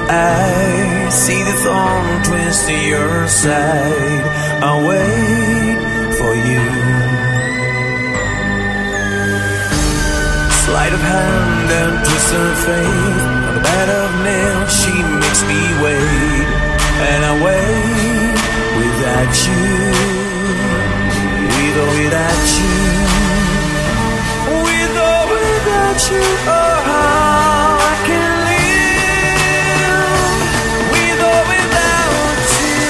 I see the thorn twist to your side. I'll wait for you. Sleight of hand and twist of fate. On the bed of nails she makes me wait. And I wait without you. With or without you. With or without you. Oh, how I can live. With or without you.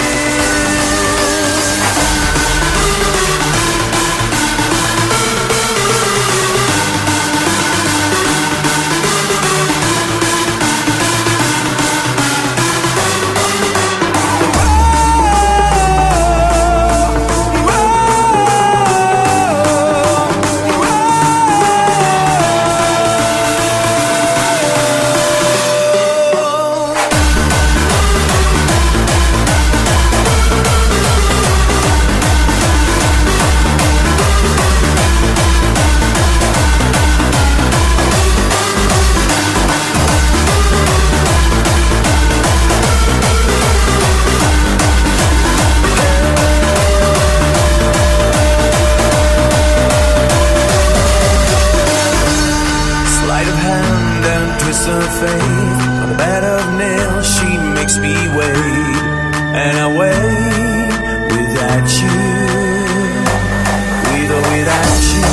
On the bed of nails she makes me wait. And I wait without you. With or without you.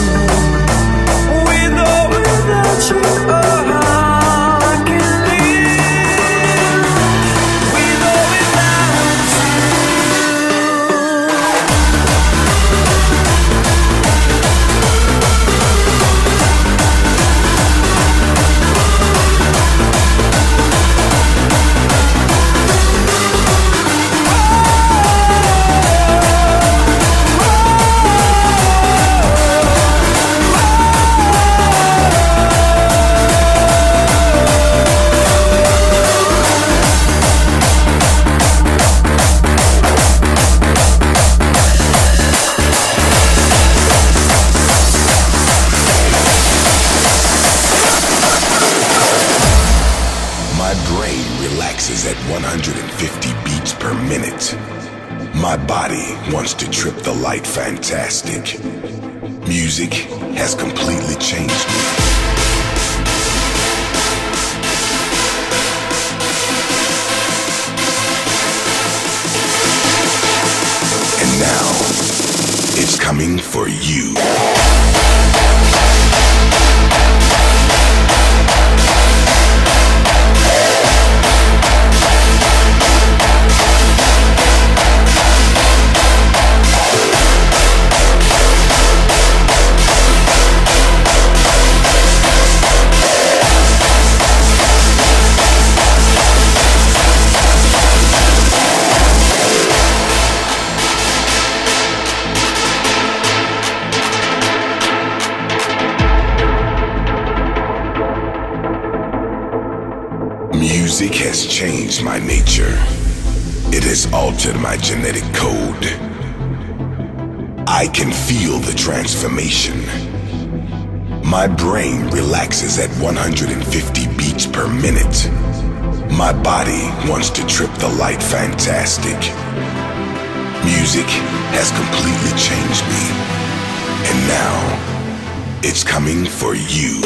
With or without you. Oh, how I can live. With or without you. At 150 beats per minute. My body wants to trip the light fantastic. Music has completely changed me. And now, it's coming for you. Music has changed my nature. It has altered my genetic code. I can feel the transformation. My brain relaxes at 150 beats per minute. My body wants to trip the light fantastic. Music has completely changed me. And now, it's coming for you.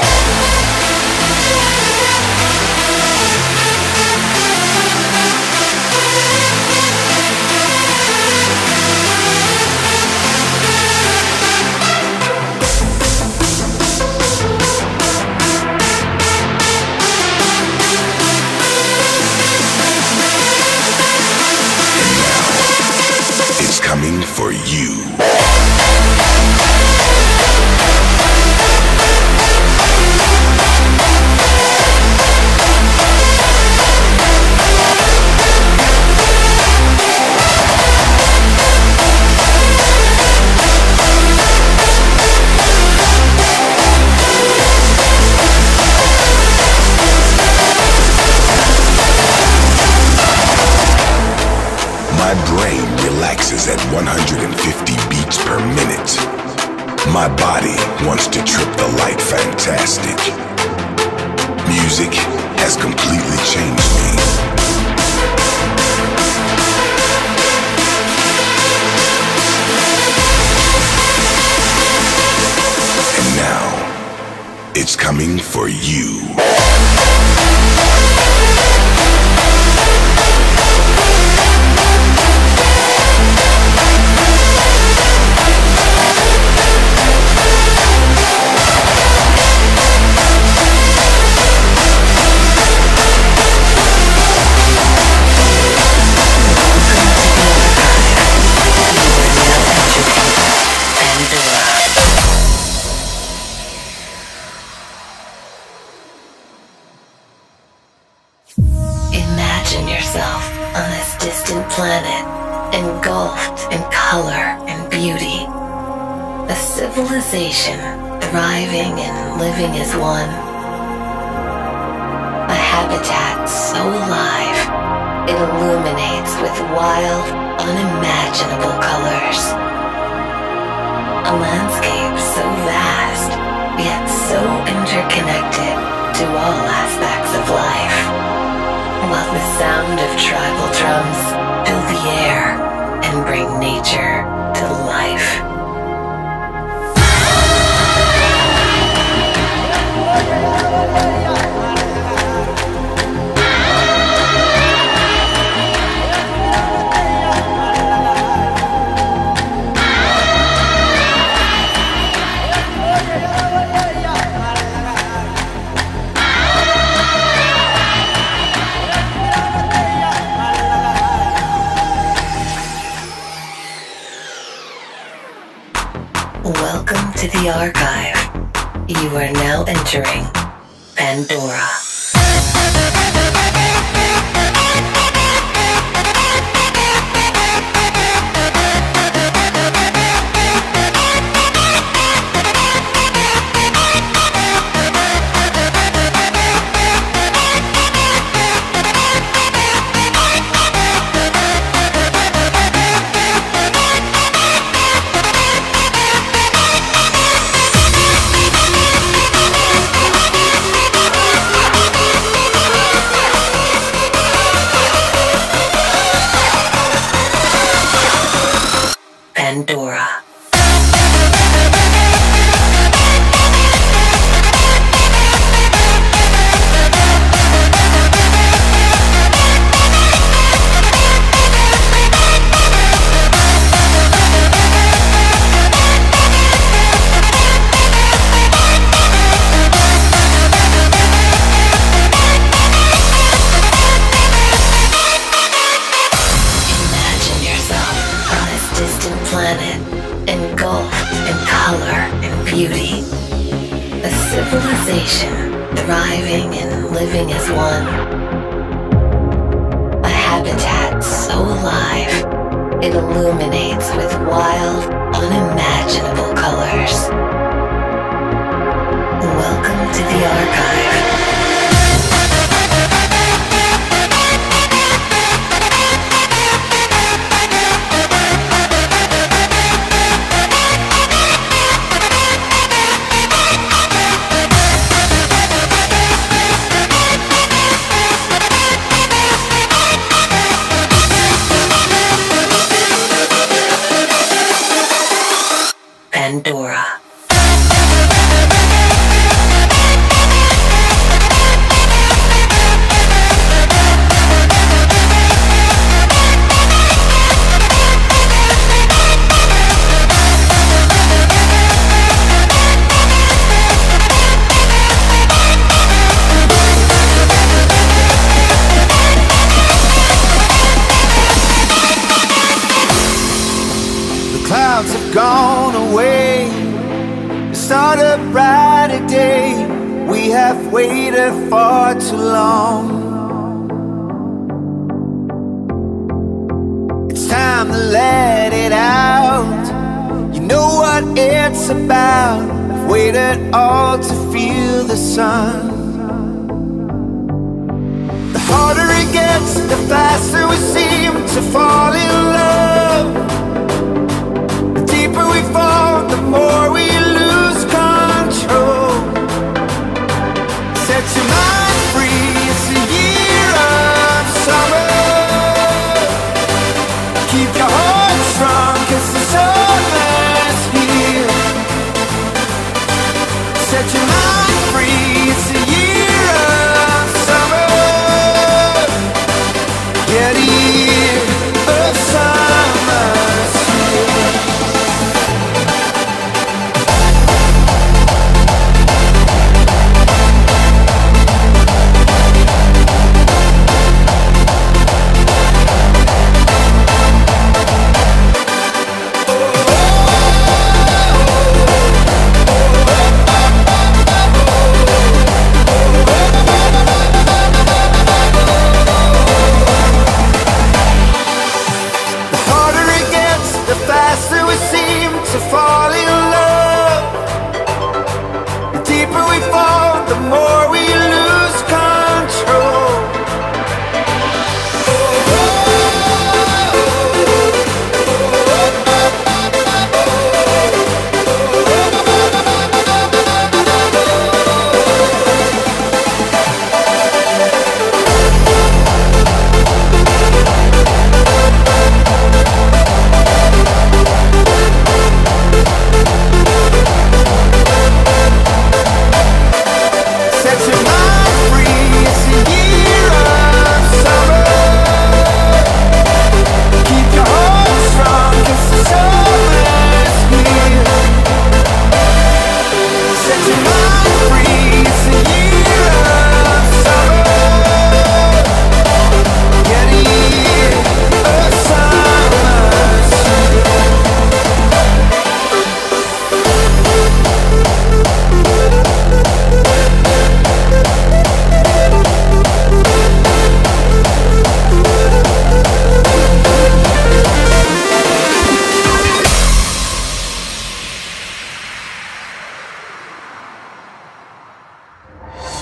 Coming for you. My brain relaxes at 150 beats per minute. My body wants to trip the light fantastic. Music has completely changed me. And now, it's coming for you. Imagine yourself on this distant planet, engulfed in color and beauty. A civilization thriving and living as one. A habitat so alive, it illuminates with wild, unimaginable colors. A landscape so vast, yet so interconnected to all aspects of life. While the sound of tribal drums fill the air and bring nature to life. Welcome to the archive. You are now entering Pandora. Pandora. Planet, engulfed in color and beauty. A civilization thriving and living as one. A habitat so alive, it illuminates with wild, unimaginable colors. Welcome to the archive. Pandora. Clouds have gone away to start a brighter day. We have waited far too long. It's time to let it out. You know what it's about. I've waited all to feel the sun. The harder it gets, the faster we seem to fall in love. We fall, the more we lose control. Set your mind free,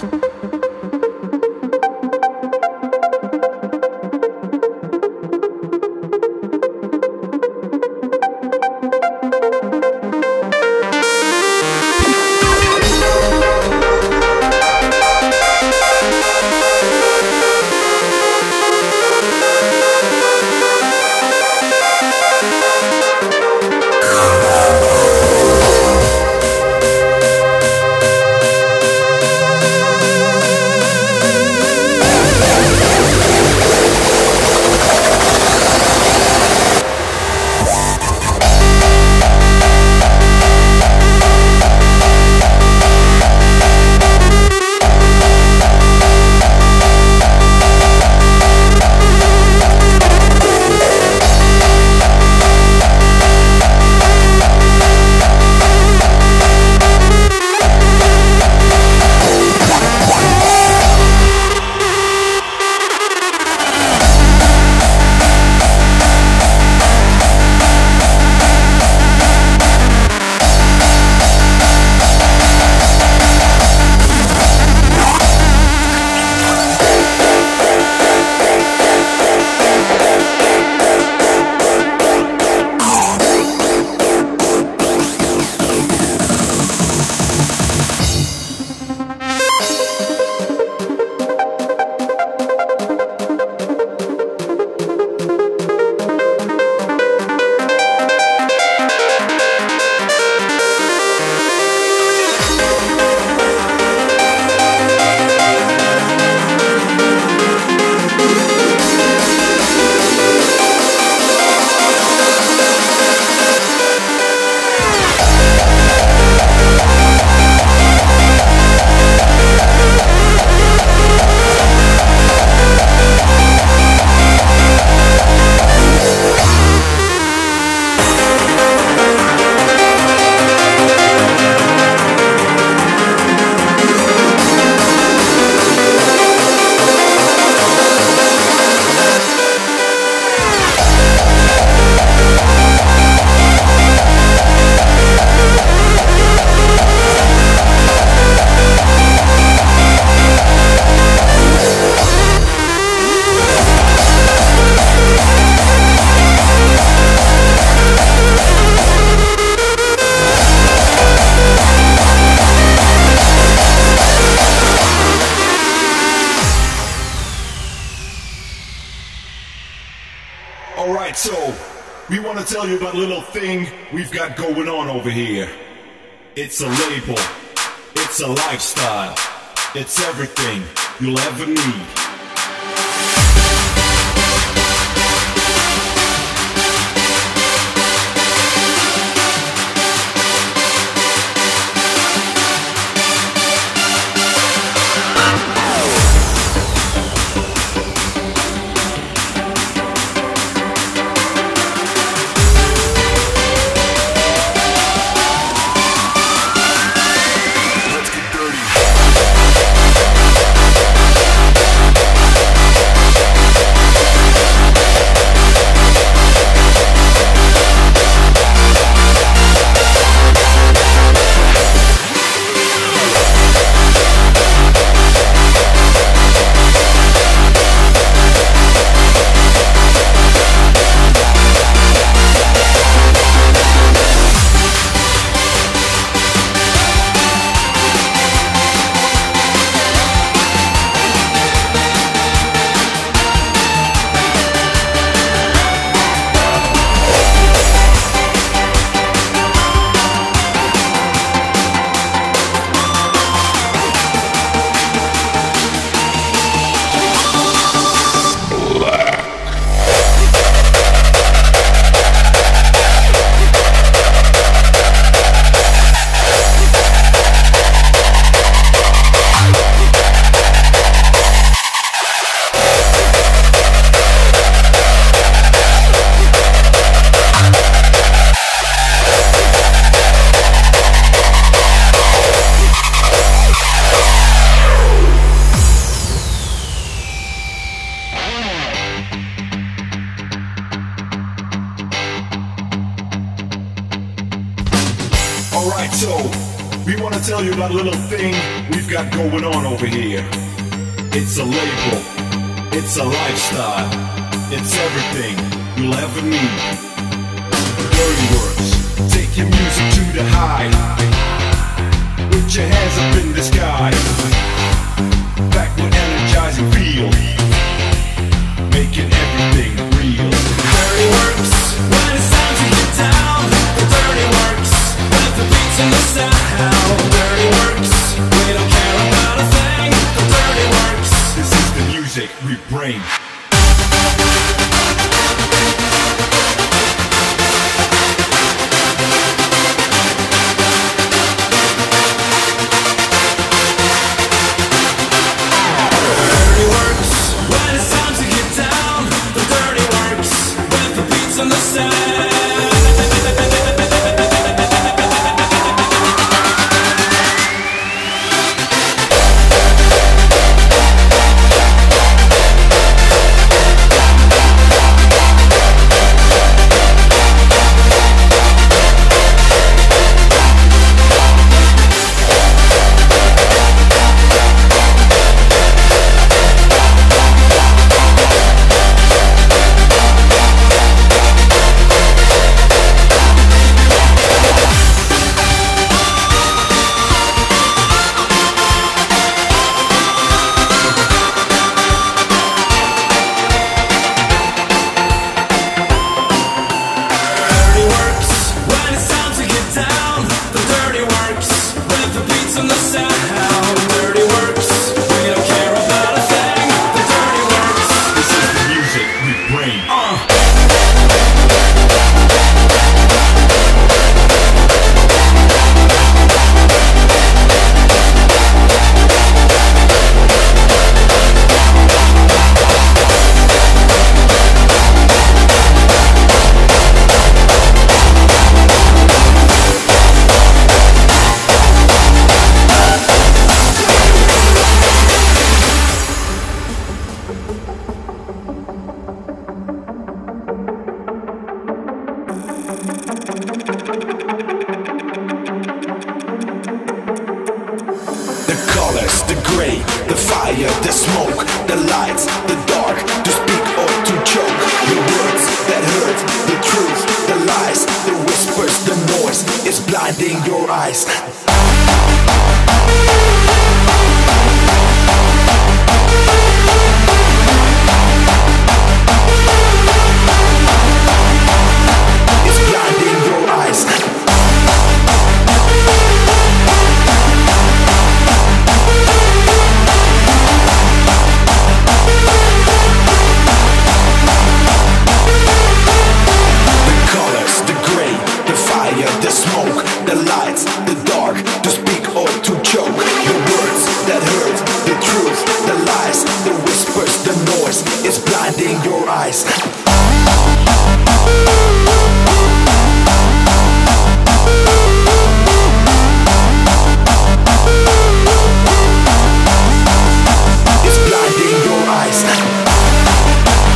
Alright, so we want to tell you about a little thing we've got going on over here. It's a label, it's a lifestyle, it's everything you'll ever need. Let's get dirty. we want to tell you about a little thing we've got going on over here. It's a label, it's a lifestyle, it's everything you'll ever need. Dirty Works, take your music to the high. Put your hands up in the sky. Back with energizing feel, making everything real. Dirty Works, when it's time to get down. The Dirty Works, with the beats and the sound. Dirty Works, we don't care about a thing. The Dirty Works, this is the music we bring. Dirty Works, when it's time to get down. The Dirty Works, with the beats and the sound. Dirty Works, when it's time to get down. The Dirty Works, with the beats and the sound. Dirty Works, we don't care about a thing. The Dirty Works, This is the music we bring. The colors, the gray, the fire, the smoke, the lights, the dark, to speak or to choke. The words that hurt, the truth, the lies, the whispers, the noise is blinding your eyes. It's blinding your eyes. The colors, the gray, the fire, the smoke, the lights, the dark, to speak or to choke. The words that hurt, the truth, the lies, the whispers, the noise is blinding your eyes. It's blinding your eyes.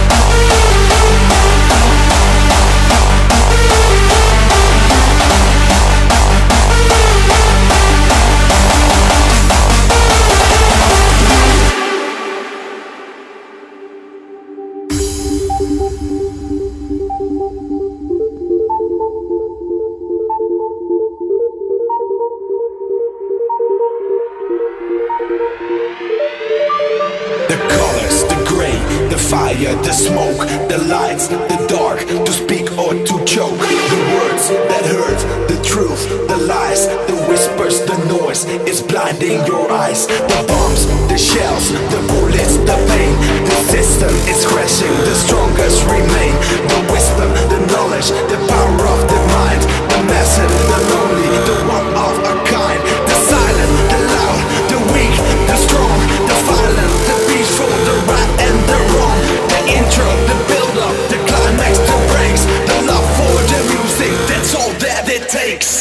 The colors, the gray, the fire, the smoke, the lights, the dark, to speak or to choke. The words that hurt, the truth, the lies, the whispers, the noise is blinding your eyes. The bombs, the shells, the bullets, the pain. The system is crashing, the strongest remain. The wisdom, the knowledge, the power of the mind. The massive, the lonely, the one of a kind. The silent, the loud, the weak, the strong, the violent, the peaceful, the right and the wrong. The intro, the build-up, the climax, the breaks. The love for the music, that's all that it takes.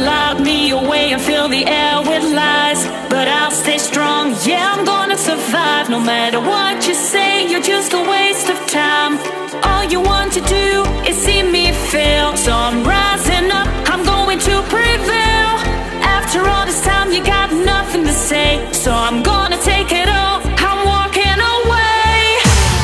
lock me away and fill the air with lies. But I'll stay strong, yeah, I'm gonna survive. No matter what you say, you're just a waste of time. All you want to do is see me fail. So I'm rising up, I'm going to prevail. After all this time, you got nothing to say. So I'm gonna take it all, I'm walking away.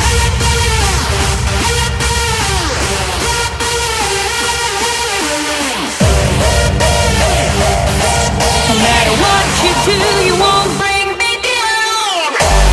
No matter what you do, you won't bring me down.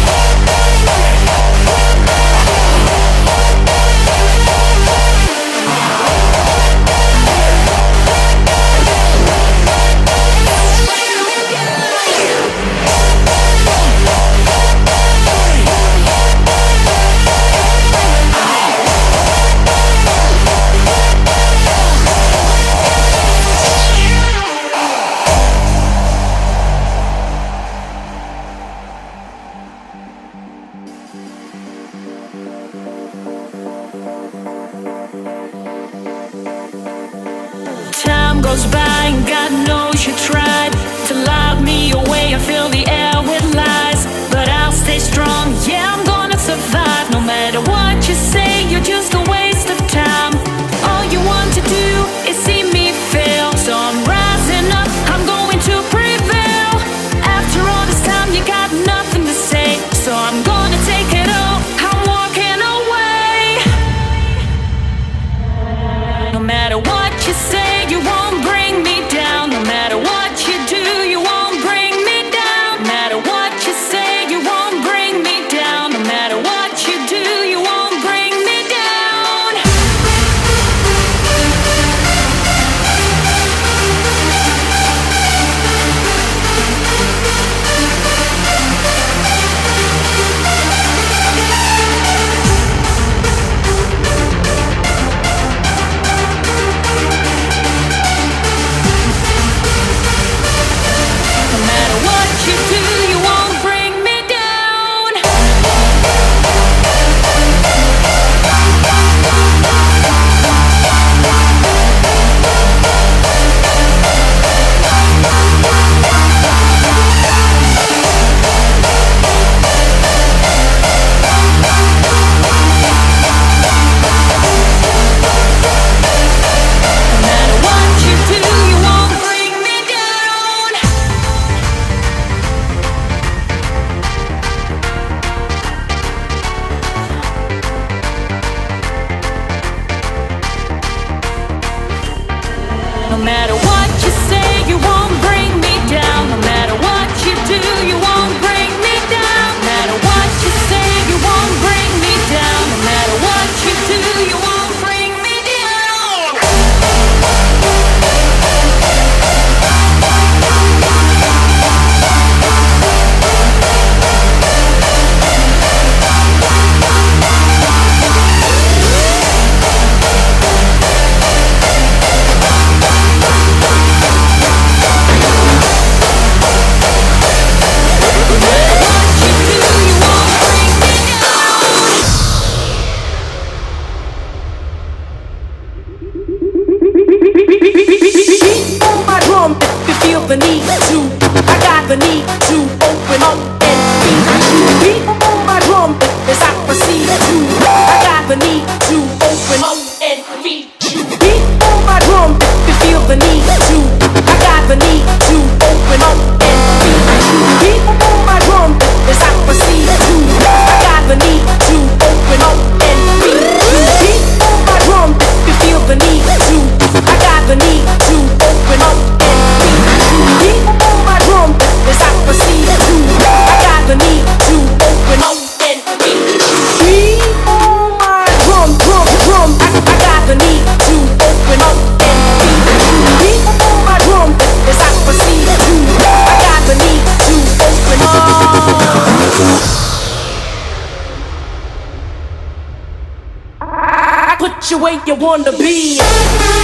Time goes by and God knows you tried to lock me away and fill the air with lies. But I'll stay strong, yeah, I'm gonna survive. No matter what you say, you're just a waste of time. All you want to do is see me fail. So I'm rising up, I'm going to prevail. After all this time, you got nothing to say. So I'm gonna take it all, I'm walking away. No matter what you say, you won't bring me down. No matter what you do, you won't bring me down. No matter what you say, you won't bring me down. No matter what you do, you won't bring me down. No matter what you do, you won't bring me down. No matter what you do, you won't bring me down. No matter what you say, you won't bring me down. No matter what you do, you won't bring me down. No matter what you say, you won't bring me down. No matter what you do, you won't bring me down. Beat on my drum if you feel the need to. I got the need to open up and beat. Beat on my drum as I proceed to. I got the need to open up and beat. Beat on my drum if you feel the need to. I got the need to open up and beat. Beat on my drum as I proceed to. I got the need to open up and beat. Beat on my drum if you feel the need to. I got the need to open up and beat. Beat on my drum as I proceed to. I got the need to open up and beat. Beat on my drum. I got the need to open up and beat. Beat on my drum as I proceed to. I got the need to open up. I put you where you wanna be.